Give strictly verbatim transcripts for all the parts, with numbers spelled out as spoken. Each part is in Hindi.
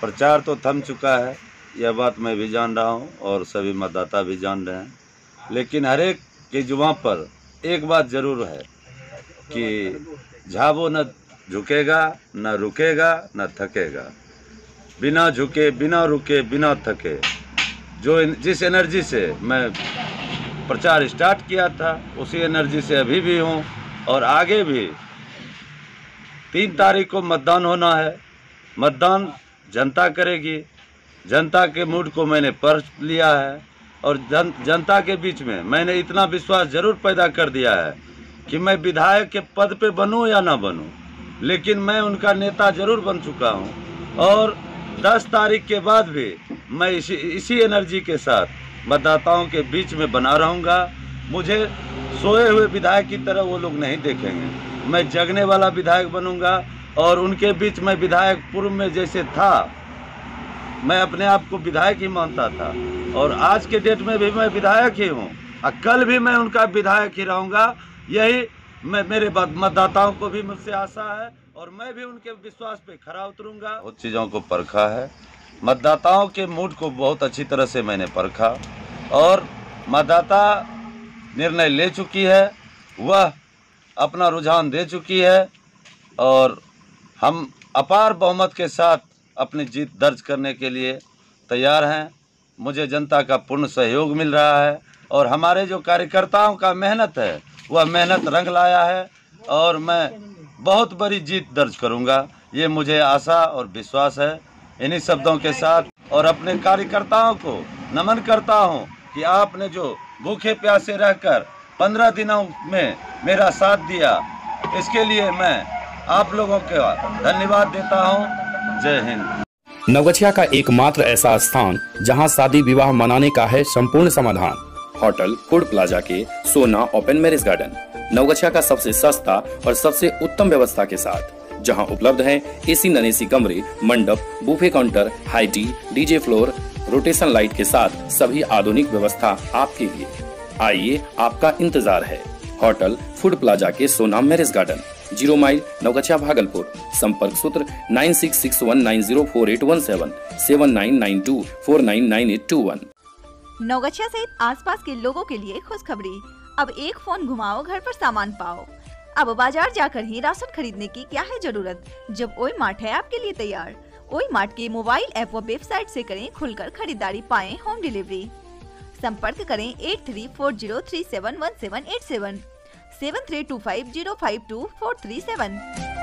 प्रचार तो थम चुका है, यह बात मैं भी जान रहा हूँ और सभी मतदाता भी जान रहे हैं, लेकिन हर एक की जुबान पर एक बात ज़रूर है कि झाबो न झुकेगा, न रुकेगा, न थकेगा। बिना झुके, बिना रुके, बिना थके, जो जिस एनर्जी से मैं प्रचार स्टार्ट किया था उसी एनर्जी से अभी भी हूँ और आगे भी। तीन तारीख को मतदान होना है, मतदान जनता करेगी। जनता के मूड को मैंने पढ़ लिया है और जन जनता के बीच में मैंने इतना विश्वास जरूर पैदा कर दिया है कि मैं विधायक के पद पे बनूं या ना बनूं, लेकिन मैं उनका नेता जरूर बन चुका हूं। और दस तारीख के बाद भी मैं इसी इसी एनर्जी के साथ मतदाताओं के बीच में बना रहूँगा। मुझे सोए हुए विधायक की तरह वो लोग नहीं देखेंगे, मैं जगने वाला विधायक बनूंगा। और उनके बीच में विधायक पूर्व में जैसे था, मैं अपने आप को विधायक ही मानता था और आज के डेट में भी मैं विधायक ही हूँ और कल भी मैं उनका विधायक ही रहूँगा। यही मैं मेरे मतदाताओं को भी मुझसे आशा है और मैं भी उनके विश्वास पे खरा उतरूँगा। बहुत चीज़ों को परखा है, मतदाताओं के मूड को बहुत अच्छी तरह से मैंने परखा और मतदाता निर्णय ले चुकी है, वह अपना रुझान दे चुकी है और हम अपार बहुमत के साथ अपनी जीत दर्ज करने के लिए तैयार हैं। मुझे जनता का पूर्ण सहयोग मिल रहा है और हमारे जो कार्यकर्ताओं का मेहनत है वह मेहनत रंग लाया है और मैं बहुत बड़ी जीत दर्ज करूंगा, ये मुझे आशा और विश्वास है। इन्हीं शब्दों के साथ और अपने कार्यकर्ताओं को नमन करता हूं कि आपने जो भूखे प्यासे रहकर पंद्रह दिनों में मेरा साथ दिया, इसके लिए मैं आप लोगों का धन्यवाद देता हूं। जय हिंद। नवगछिया का एकमात्र ऐसा स्थान जहां शादी विवाह मनाने का है संपूर्ण समाधान, होटल फूड प्लाजा के सोना ओपन मैरिज गार्डन। नवगछिया का सबसे सस्ता और सबसे उत्तम व्यवस्था के साथ, जहां उपलब्ध है एसी नॉन एसी कमरे, mandap, buffet counter, high tea, DJ floor, rotation light के साथ सभी आधुनिक व्यवस्था आपके लिए। आइए, आपका इंतजार है। होटल फूड प्लाजा के Sona marriage garden, zero mile, Navgachia, Bhagalpur. संपर्क सूत्र nine six six one nine zero four eight one seven, seven nine nine two four nine nine eight two one. Navgachia सहित आसपास के लोगों के लिए खुशखबरी, अब एक फोन घुमाओ घर पर सामान पाओ। अब बाजार जाकर ही राशन खरीदने की क्या है जरूरत, जब ओई मार्ट है आपके लिए तैयार। ओई मार्ट के मोबाइल ऐप व वेबसाइट से करें खुलकर खरीदारी, पाएं होम डिलीवरी। संपर्क करें eight three four zero three seven one seven eight seven, seven three two five zero five two four three seven.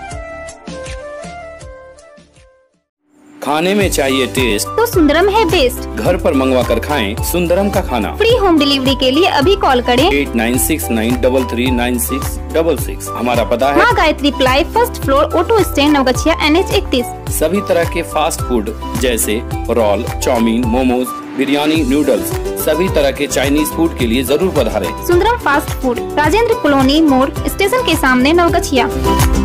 खाने में चाहिए टेस्ट तो सुंदरम है बेस्ट। घर पर मंगवा कर खाएं सुंदरम का खाना। फ्री होम डिलीवरी के लिए अभी कॉल करें eight nine six nine double three nine six double six. हमारा पता है Maa Gayatri ply, first floor, auto stand, Navgachia, N H इकतीस। सभी तरह के फास्ट फूड जैसे roll, chowmein, momos, biryani, noodles, सभी तरह के चाइनीज फूड के लिए जरूर पधारें। Sundaram fast food, Rajendra colony मोड़, स्टेशन के सामने, नवगछिया।